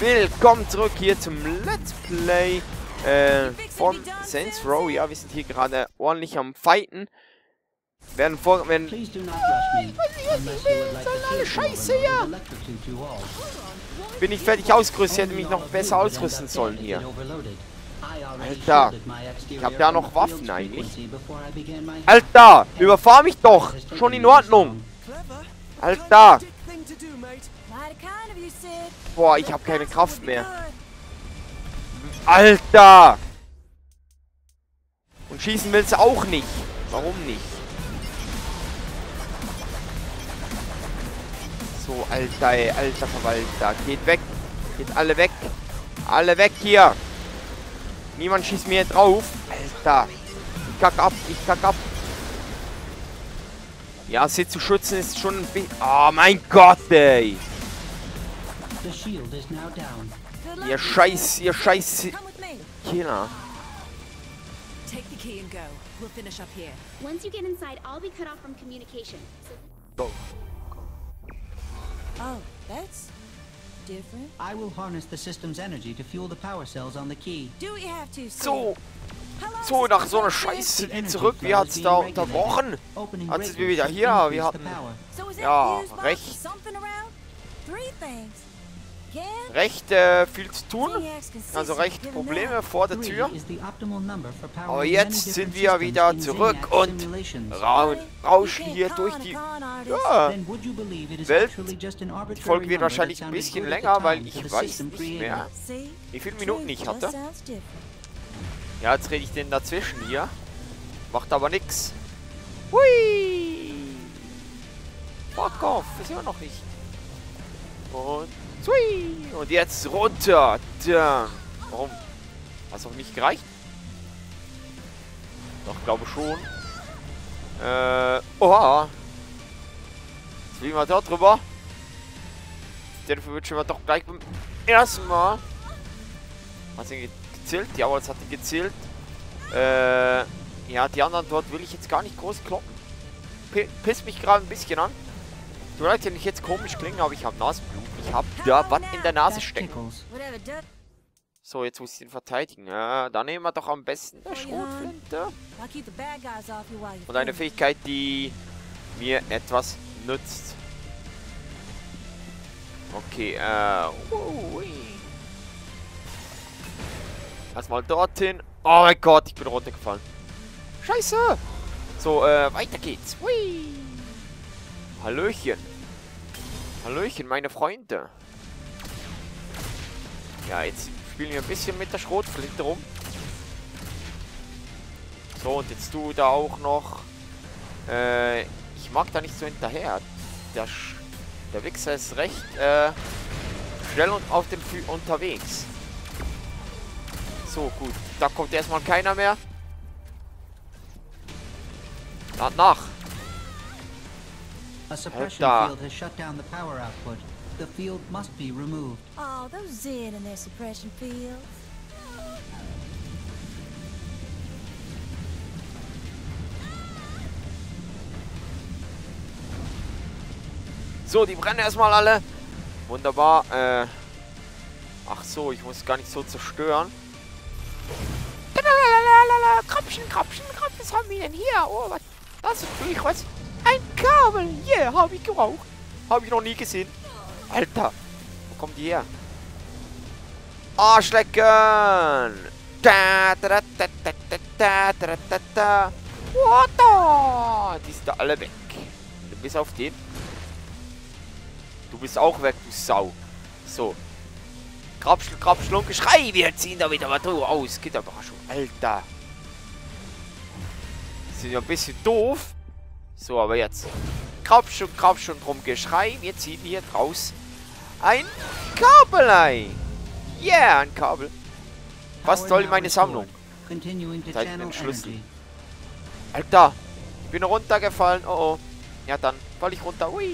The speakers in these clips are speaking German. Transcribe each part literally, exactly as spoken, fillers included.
Willkommen zurück hier zum Let's Play äh, von Saints Row. Ja, wir sind hier gerade ordentlich am Fighten. Werden vor... Werden oh, ich weiß nicht, was ich will. Das ist alle Scheiße hier. Bin ich fertig ausgerüstet. Ich hätte mich noch besser ausrüsten sollen hier. Alter. Ich habe ja noch Waffen eigentlich. Alter, überfahr mich doch. Schon in Ordnung. Alter. Boah, ich habe keine Kraft mehr. Alter. Und schießen willst du auch nicht. Warum nicht? So, Alter, ey, alter Verwalter. Geht weg. Geht alle weg. Alle weg hier. Niemand schießt mir drauf. Alter. Ich kack ab. Ich kack ab. Ja, sie zu schützen ist schon ein bisschen... Oh mein Gott, ey. Ihr Scheiß, ihr Scheiß... Killer. Go. Oh, that's different. I will harness the system's energy to fuel the power cells on the key. Do we have to? So. So, nach so einer Scheiße die zurück. Wir hat es da unterbrochen. Hat es wieder hier. Wir hatten... Ja, recht. Recht äh, viel zu tun. Also recht Probleme vor der Tür. Aber jetzt sind wir wieder zurück und ra rauschen hier durch die ja, Welt. Die Folge wird wahrscheinlich ein bisschen länger, weil ich weiß nicht mehr, wie viele Minuten ich hatte. Ja, jetzt rede ich den dazwischen hier. Macht aber nix. Hui! Fuck off, ist immer noch nicht. Und Zui! Und jetzt runter. Da. Warum? Hat es noch nicht gereicht? Doch, glaube schon. Äh, oha. Jetzt fliegen wir dort drüber. Den verwünschen wir doch gleich beim ersten Mal. Hat sie gezählt? Jawohl, es hat die gezählt. Äh, ja, die anderen dort will ich jetzt gar nicht groß kloppen. P pisst mich gerade ein bisschen an. Du weißt ja nicht jetzt komisch klingen, aber ich habe Nasenblut. Ich habe da was in der Nase stecken. So, jetzt muss ich den verteidigen. Ja, dann nehmen wir doch am besten eine Schrotflinte. Und eine Fähigkeit, die mir etwas nützt. Okay, äh... Ui. Erstmal dorthin. Oh mein Gott, ich bin runtergefallen. Scheiße! So, äh, weiter geht's. Hui. Hallöchen. Hallöchen, meine Freunde. Ja, jetzt spielen wir ein bisschen mit der Schrotflinte rum. So, und jetzt du da auch noch. Äh, ich mag da nicht so hinterher. Der, Sch der Wichser ist recht äh, schnell und auf dem Fü unterwegs. So, gut. Da kommt erstmal keiner mehr. Nach, nach. A suppression field has shut down the power output. The field must be removed. Oh, those Zed and their suppression fields. So, die brennen erstmal alle. Wunderbar. Äh Ach so, ich muss gar nicht so zerstören. Krapschen, Krapschen, Krapschen. Was haben wir denn hier? Oh, was? Das ist natürlich was. Ein Kabel! Yeah, habe ich geraucht. Habe ich noch nie gesehen. Alter. Wo kommt die her? Arschlecken! Da, da, da, da, da, da, da, da, da. What? Die sind da alle weg. Bis auf den. Du bist auch weg, du Sau. So. Krapschel, Krapschel, Geschrei. Wir ziehen da wieder was aus. Geht aber schon. Alter. Die sind ja ein bisschen doof. So, aber jetzt. Krapsch und Krapsch und drum Geschrei. Wir ziehen hier draus ein Kabelei. Yeah, ein Kabel. Was soll meine Sammlung? Zeig mir den Schlüssel. Alter, ich bin runtergefallen. Oh, oh. Ja, dann falle ich runter. Ui.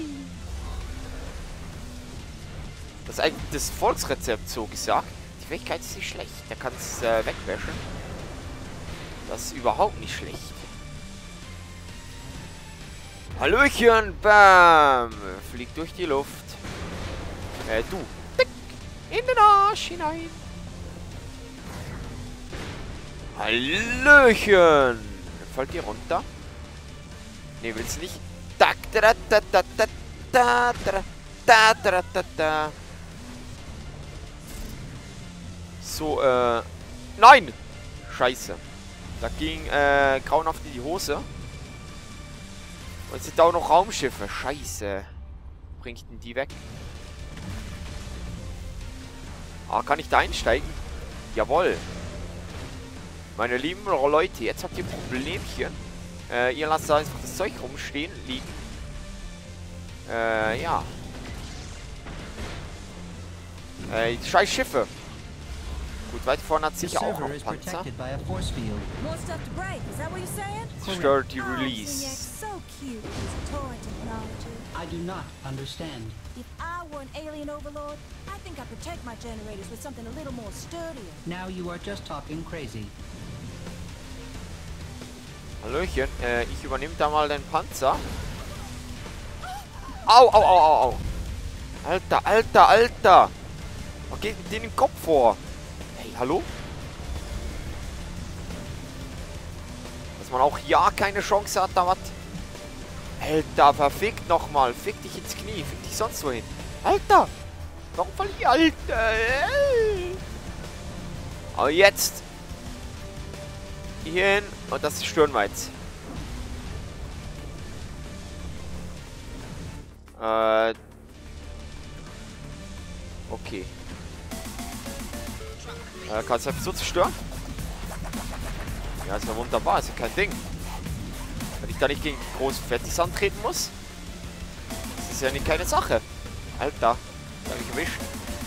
Das ist eigentlich das Volksrezept, so gesagt. Die Fähigkeit ist nicht schlecht. Der kann es äh, wegwäschen. Das ist überhaupt nicht schlecht. Hallöchen, bam! Fliegt durch die Luft. Äh, du. In den Arsch hinein. Hallöchen. Fällt die runter? Ne, willst du nicht? Tak, da, da, da, da, da, da, da, da, da, da. So, äh... Nein! Scheiße. Da ging, äh, grauenhaft in die Hose. Und jetzt sind da auch noch Raumschiffe. Scheiße. Bringt denn die weg? Ah, kann ich da einsteigen? Jawohl. Meine lieben Leute, jetzt habt ihr ein Problemchen. Äh, ihr lasst da einfach das Zeug rumstehen, liegen. Äh, ja. Äh, die scheiß Schiffe. Gut, weit vorne hat sicher auch noch Panzer. Zerstört die Release. I do not understand. If I were an alien overlord, I think I'd protect my generators with something a little more sturdier. Now you are just talking crazy. Hallöchen, äh, ich übernehme da mal den Panzer. Au, au, au, au, au. Alter, alter, alter. Was geht mit denen im Kopf vor? Hey, hallo? Dass man auch ja keine Chance hat, da was. Alter, verfickt nochmal. Fick dich ins Knie. Fick dich sonst wohin. Alter! Warum fall ich, Alter? Aber jetzt. Hier hin. Und das stören wir jetzt. Äh. Okay. Äh, kannst du einfach so zerstören? Ja, ist ja wunderbar. Ist ja kein Ding. Wenn ich da nicht gegen große Fettis antreten muss. Das ist ja nicht keine Sache. Alter. Da hab ich erwischt.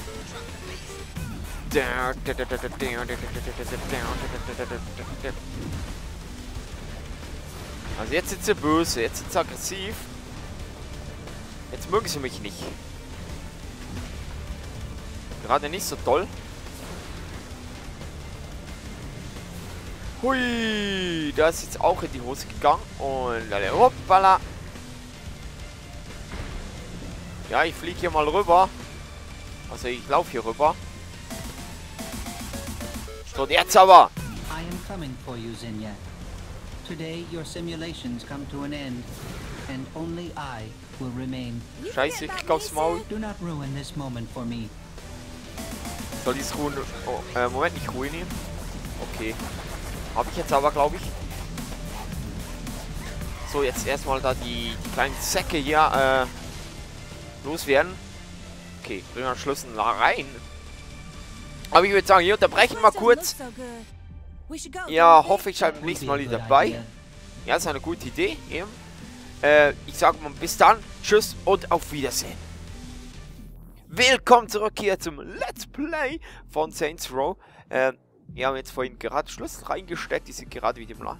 Also jetzt sind sie böse. Jetzt sind sie aggressiv. Jetzt mögen sie mich nicht. Gerade nicht so toll. Hui, da ist jetzt auch in die Hose gegangen. Und alle, hoppala. Ja, ich fliege hier mal rüber. Also ich laufe hier rüber. So, jetzt aber. I am coming for you, Zinyak. Today your simulations come to an end, and only I will remain. Scheiße, ich krieg aufs Maul. Do not ruin this moment for me. Soll ich es ruhen? Oh, äh, Moment, nicht ruinieren. Okay. Habe ich jetzt aber, glaube ich. So, jetzt erstmal da die, die kleinen Säcke hier äh, loswerden. Okay, bringen wir Schluss rein. Aber ich würde sagen, hier unterbrechen wir mal kurz. Ja, hoffe ich seid beim nächsten Mal wieder dabei. Ja, ist eine gute Idee. Eben. Äh, ich sage mal bis dann. Tschüss und auf Wiedersehen. Willkommen zurück hier zum Let's Play von Saints Row. Äh, wir haben jetzt vorhin gerade Schluss reingesteckt. Die sind gerade wieder mal.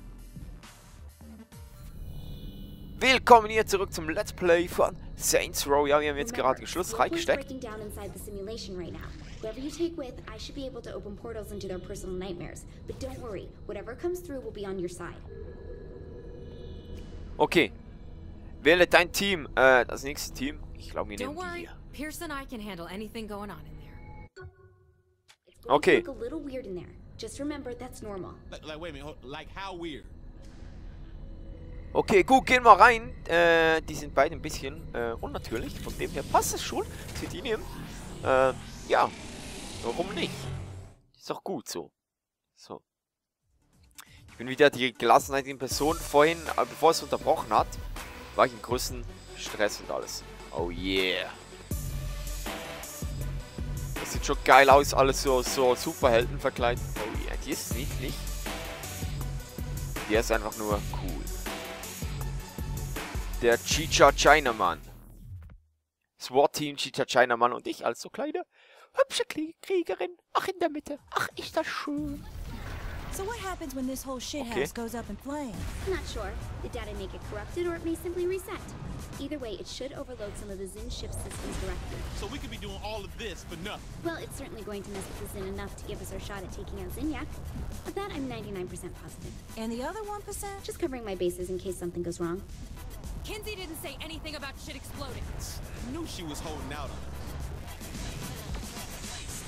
Willkommen hier zurück zum Let's Play von Saints Row. Ja, wir haben jetzt gerade Schluss reingesteckt. Whoever you take with, I should be able to open portals into their personal nightmares. But don't worry, whatever comes through will be on your side. Okay. Wähle dein Team. Äh, das nächste Team. Ich glaube, wir nehmen die hier. Pearson and I can handle anything going on in there. It's going Okay. to look a little weird in there. Just remember that's normal. Like, like wait a minute, hold- like how weird? Okay, gut, gehen wir rein. Äh, die sind beide ein bisschen äh, unnatürlich. Von dem her passt es schon. Für die nehmen. Äh, ja. Warum nicht? Ist doch gut so. So. Ich bin wieder die Gelassenheit in Person. Vorhin, äh, bevor es unterbrochen hat, war ich im größten Stress und alles. Oh yeah. Das sieht schon geil aus, alles so, so Superhelden verkleidet. Oh yeah, die ist nicht, nicht. Die ist einfach nur cool. Der Chicha Chinaman. SWAT-Team Chicha Chinaman und ich als so kleine, hübsche Kriegerin. Ach, in der Mitte. Ach, ist das schön. So what happens when this whole shit Okay. house goes up in flames? I'm not sure. The data may get corrupted or it may simply reset. Either way, it should overload some of the Zin ship systems directly. So we could be doing all of this for nothing. Well, it's certainly going to mess with the Zin enough to give us our shot at taking out Zinyak. Of that, I'm ninety-nine percent positive. And the other one percent? Just covering my bases in case something goes wrong. Kinsey didn't say anything about shit exploding. I knew she was holding out on us.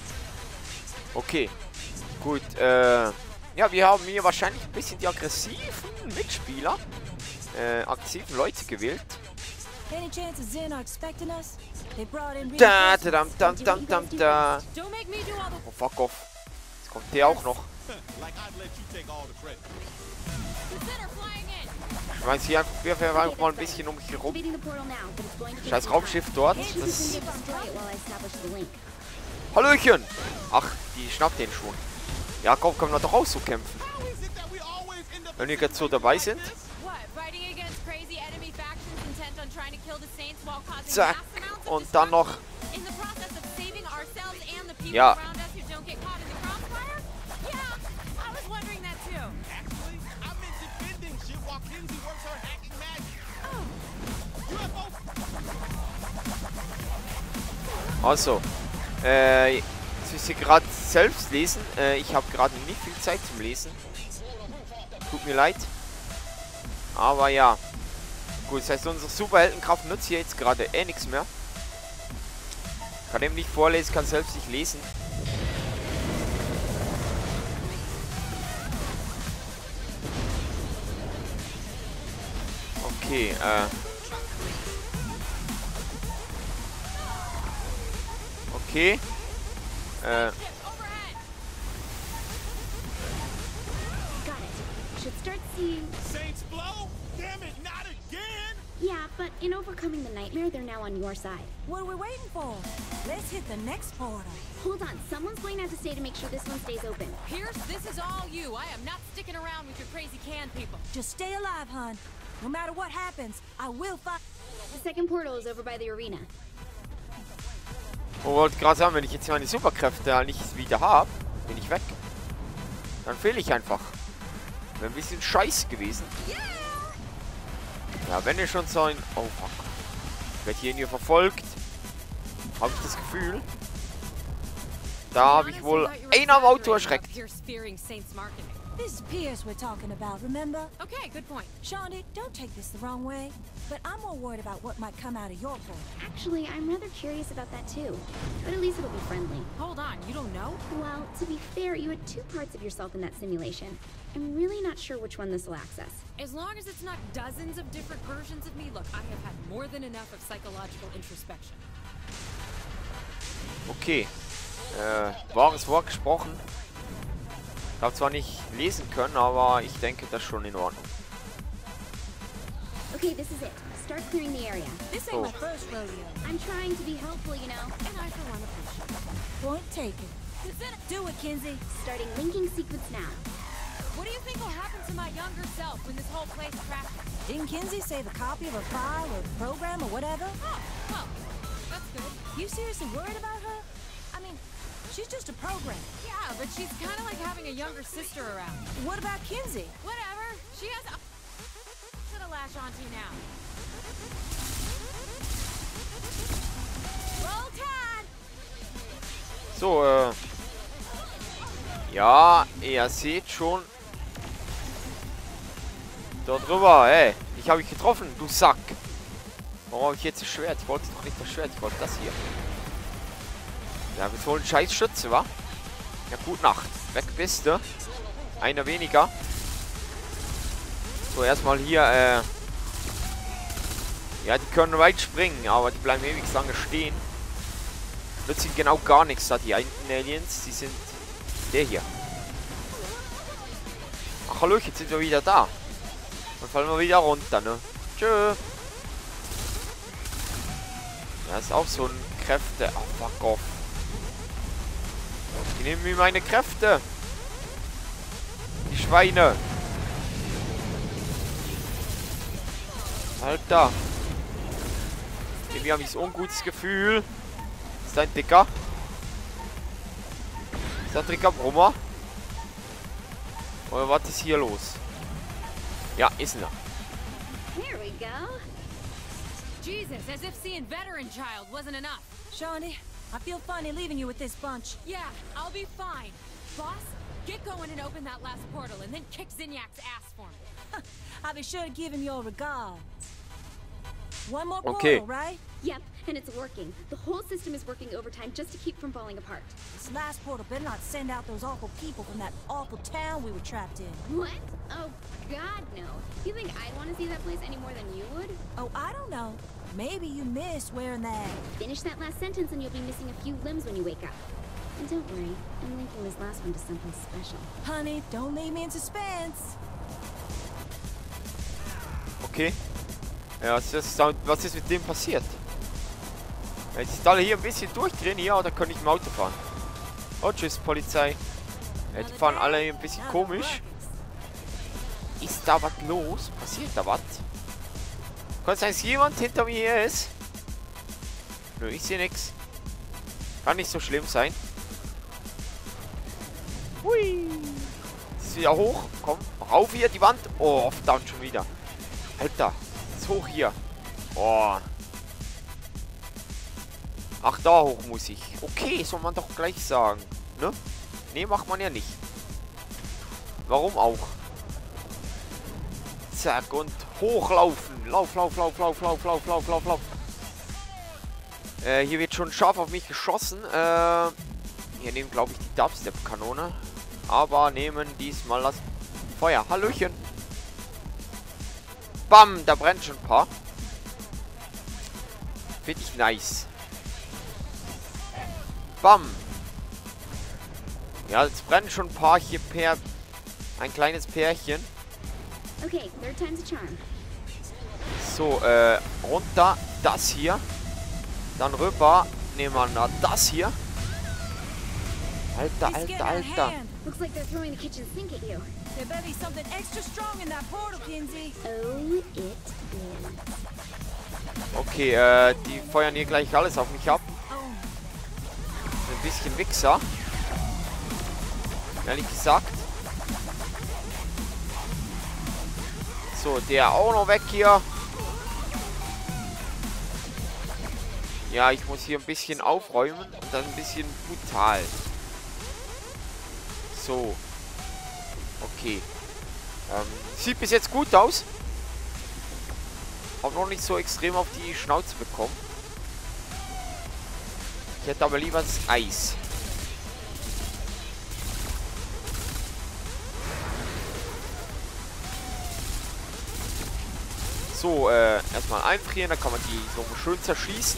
Okay. Gut, äh... ja, wir haben hier wahrscheinlich ein bisschen die aggressiven Mitspieler, äh, aktiven Leute gewählt. Any chance of Zen are expecting us? They brought in Da, da, dam, dam, dam, dam, da. Don't make me do all the Oh, fuck off. Jetzt kommt der auch noch. Like I'd let you take all the credit. Consider flying in. Ich weiß hier einfach, wir werfen einfach mal ein bisschen um mich herum. Activating the portal now, but it's going to take Scheiß some Raumschiff dort. time. Das Destroy it while I establish the link. Hallöchen! Ach, die schnappt den schon. Ja, komm, können wir doch auch so kämpfen. How is it that we always end up Wenn wir jetzt so dabei sind. What? Fighting against crazy enemy factions intent on trying to kill the Saints while causing Zack. mass amounts of Und dann noch... destruction? In the process of saving ourselves and the people Ja. around us who don't get caught in the crossfire? Yeah, I was wondering that too. Actually, I meant defending shit while Kinsey works her hacking magic. U F O. Also, äh, jetzt müsst ihr gerade selbst lesen. Äh, ich habe gerade nicht viel Zeit zum Lesen. Tut mir leid. Aber ja. Gut, das heißt, unsere Superheldenkraft nutzt hier jetzt gerade eh nichts mehr. Kann eben nicht vorlesen, kann selbst nicht lesen. Okay, äh. Okay. Äh. Got it. Should start seeing... Saints blow? Damn it, not again! Yeah, but in overcoming the nightmare, they're now on your side. What are we waiting for? Let's hit the next portal. Hold on, someone's going to have to stay to make sure this one stays open. Pierce, this is all you. I am not sticking around with your crazy can people. Just stay alive, hon. No matter what happens, I will fight. The second portal is over by the arena. Ich wollte gerade sagen, wenn ich jetzt meine Superkräfte nicht wieder habe, bin ich weg. Dann fehle ich einfach. Wäre ein bisschen scheiße gewesen. Ja, wenn ihr schon so ein... Oh, fuck. Ich werde hier irgendwie verfolgt. Habe ich das Gefühl. Da habe ich wohl einen am Auto erschreckt. Pierce fearing Saints marketing. This is Pierce we're talking about, remember? Okay, good point. Shaundi, don't take this the wrong way, but I'm more worried about what might come out of your portal. Actually, I'm rather curious about that too. But at least it'll be friendly. Hold on, you don't know? Well, to be fair, you had two parts of yourself in that simulation. I'm really not sure which one this will access. As long as it's not dozens of different versions of me, look, I have had more than enough of psychological introspection. Okay. Äh, wahres Wort gesprochen. Ich habe zwar nicht lesen können, aber ich denke, das ist schon in Ordnung. Okay, this is it. Start clearing the area. This ain't Oh. my first rodeo. I'm trying to be helpful, you know. And I, for one, appreciate it. Point taken. Do it, Kinsey. Starting linking sequence now. What do you think will happen to my younger self when this whole place crashes? Didn't Kinsey save a copy of a file or program or whatever? Oh, well, that's good. You seriously worried about her? I mean, she's just a program. Yeah, but she's kind of like having a younger sister around. What about Kinsey? Whatever. She has a to lash onto now. Roll Tide! So, äh... ja, ihr seht schon... Dort drüber, ey. Ich habe dich getroffen, du Sack. Warum habe ich jetzt das Schwert? Ich wollte doch nicht das Schwert, ich wollte das hier. Ja, wir holen scheiß Schütze, wa? Ja, gut Nacht. Weg bist du. Einer weniger. So, erstmal hier, äh... ja, die können weit springen, aber die bleiben ewig lange stehen. Nützt ihnen genau gar nichts da, die einen Aliens. Die sind... der hier. Ach, hallo, jetzt sind wir wieder da. Dann fallen wir wieder runter, ne? Tschö. Ja, ist auch so ein Kräfte... Oh, fuck off. Die nehmen mir meine Kräfte. Die Schweine. Alter. Irgendwie habe ich so ein ungutes Gefühl. Ist da ein Dicker? Ist da ein Dicker Brummer? Oder was ist hier los? Ja, ist er. There we go. Jesus, as if seeing veteran child wasn't enough. Shaundi, I feel funny leaving you with this bunch. Yeah, I'll be fine. Boss, get going and open that last portal and then kick Zinniak's ass for me. I'll be sure to give him your regards. One more Okay. portal, right? Yep, and it's working. The whole system is working overtime just to keep from falling apart. This last portal better not send out those awful people from that awful town we were trapped in. What? Oh, God, no. You think I'd want to see that place any more than you would? Oh, I don't know. Maybe you missed wearing that. Finish that last sentence and you'll be missing a few limbs when you wake up. And don't worry, I'm linking this last one to something special. Honey, don't leave me in suspense. Okay. Ja, was ist, was ist mit dem passiert? Jetzt ist alle hier ein bisschen durchdrehen. Ja, da kann ich im Auto fahren. Oh, tschüss, Polizei. Ja, die fahren alle hier ein bisschen komisch. Ist da was los? Passiert da was? Kann es sein, dass jemand hinter mir hier ist? Nö, ich sehe nichts. Kann nicht so schlimm sein. Hui. Ist wieder hoch. Komm, rauf hier die Wand. Oh, verdammt schon wieder. Alter, ist hoch hier. Oh. Ach, da hoch muss ich. Okay, soll man doch gleich sagen. Ne? Ne, macht man ja nicht. Warum auch? Zack, und hochlaufen. Lauf, lauf, lauf, lauf, lauf, lauf, lauf, lauf, lauf. Äh, hier wird schon scharf auf mich geschossen. Äh, hier nehmen, glaube ich, die Dubstep-Kanone. Aber nehmen diesmal das Feuer. Hallöchen. Bam, da brennt schon ein paar. Finde ich nice. Bam. Ja, es brennen schon ein paar hier per... Ein kleines Pärchen. Okay, third time's a charm. So, äh, runter. Das hier. Dann rüber. Nehmen wir noch das hier. Alter, alter, alter. Looks like they're throwing the kitchen sink at you. There better be something extra strong in that portal, Kinsey. Oh, it is. Okay, äh, die feuern hier gleich alles auf mich ab. Oh, Ein bisschen Wichser. Ehrlich gesagt. So, der auch noch weg hier. Ja, ich muss hier ein bisschen aufräumen und dann ein bisschen brutal. So. Okay. Ähm, sieht bis jetzt gut aus. Hab noch nicht so extrem auf die Schnauze bekommen. Ich hätte aber lieber das Eis. So, äh, erstmal einfrieren, dann kann man die so schön zerschießen.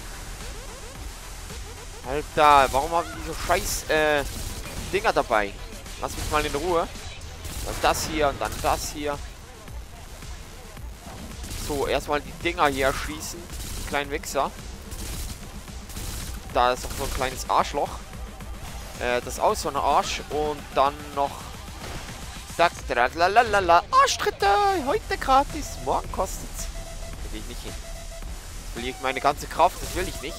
Alter, warum haben die so scheiß, äh, Dinger dabei? Lass mich mal in Ruhe. Dann das hier und dann das hier. So, erstmal die Dinger hier erschießen. Die kleinen Wichser. Da ist auch so ein kleines Arschloch. Äh, das ist auch so ein Arsch. Und dann noch... Zack, lalalala. Arschtritte! Heute gratis. Morgen kostet's. Da will ich nicht hin. Jetzt verliere ich meine ganze Kraft. Das will ich nicht.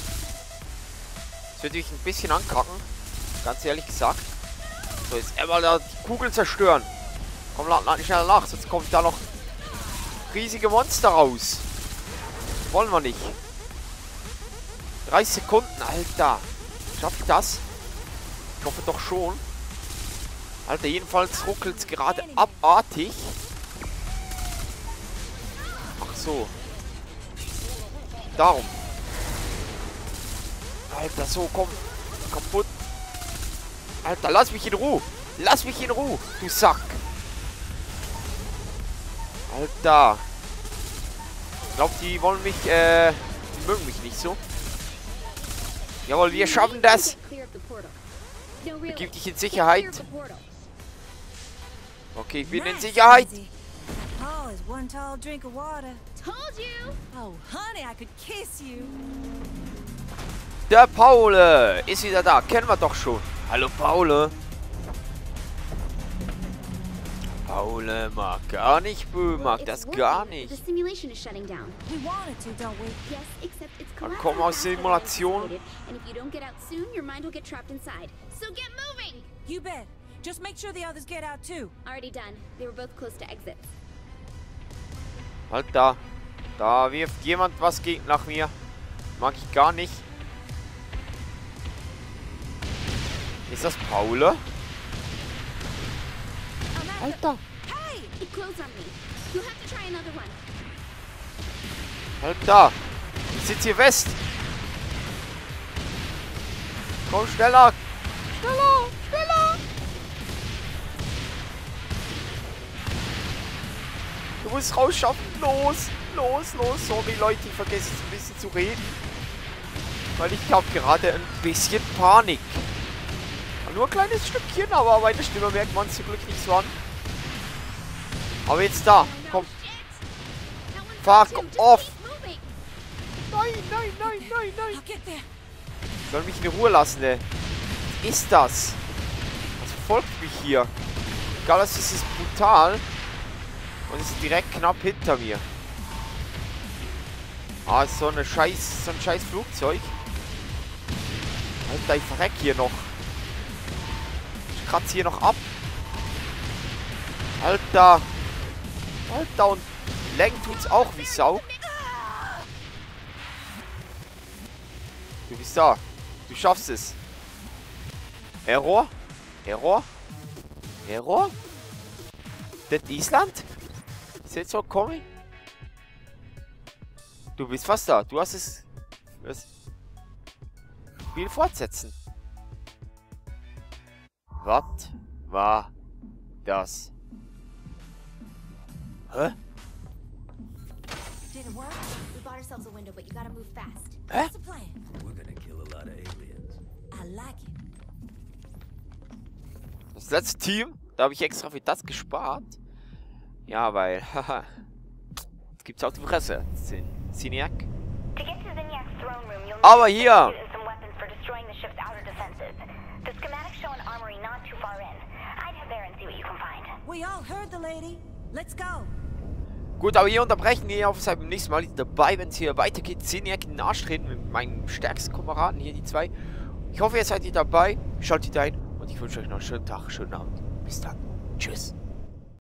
Das würde ich ein bisschen ankacken. Ganz ehrlich gesagt. So, jetzt einmal da die Kugel zerstören. Komm, lad, lad nicht schneller nach. Sonst kommt da noch riesige Monster raus. Wollen wir nicht. dreißig Sekunden, Alter. Schaff ich das? Ich hoffe doch schon. Alter, jedenfalls ruckelt es gerade abartig. Ach so. Darum. Alter, so, komm. Kaputt. Alter, lass mich in Ruhe. Lass mich in Ruhe, du Sack. Alter. Ich glaube, die wollen mich, äh... Die mögen mich nicht so. Jawohl, wir schaffen das. Begib dich in Sicherheit. Okay, ich bin in Sicherheit. Paul is one tall drink of water. Told you! Oh, honey, I could kiss you. Der Paul ist wieder da. Kennen wir doch schon. Hallo, Paul. Paul mag gar nicht, Bö, mag das gar nicht. The simulation is shutting down. We wanted to, don't we? Yes, except it's Dann collapsing kommen aus faster than Simulation. anticipated, and if you don't get out soon, your mind will get trapped inside. So get moving! You bet. Just make sure the others get out too. Already done. They were both close to exits. Halt da. Da wirft jemand was gegen nach mir. Mag ich gar nicht. Ist das Paul? Alter. It closed on me. You'll have to try another one. Halt da. Ich sitze hier fest. Komm, schneller. Schneller, schneller. Du musst rausschaffen. Los, los, los. Sorry, Leute, ich vergesse jetzt ein bisschen zu reden. Weil ich habe gerade ein bisschen Panik. Nur ein kleines Stückchen, aber meine Stimme merkt man zum Glück nicht so an. Aber jetzt da. Komm. Fuck off. Nein, nein, nein, nein, nein. Soll mich in Ruhe lassen, ey. Was ist das? Was verfolgt mich hier? Egal, das ist brutal. Und ist direkt knapp hinter mir. Ah, ist so eine scheiß, so ein scheiß Flugzeug. Alter, ich verreck hier noch. Ich kratze hier noch ab. Alter. Alter, und lenken tut's auch wie Sau. Du bist da. Du schaffst es. Error? Error? Error? Das Island? Ist jetzt so coming? Du bist fast da. Du hast es. Das Spiel fortsetzen. Was war das? Hä? Did it work? We bought ourselves a window, but you gotta move fast. Hä? What's the plan? We're gonna kill a lot of aliens. I like it. Das letzte Team, da habe ich extra für das gespart. Ja, weil, haha. Jetzt gibt's auf die Fresse. Zinyak. Aber hier! We all heard the lady. Let's go. Gut, aber hier unterbrechen wir auf beim nächsten Mal dabei, wenn es hier weitergeht. Zinyak in den Arsch treten mit meinem stärksten Kameraden hier, die zwei. Ich hoffe, ihr seid hier dabei. Schaltet ein und ich wünsche euch noch einen schönen Tag, schönen Abend. Bis dann. Tschüss.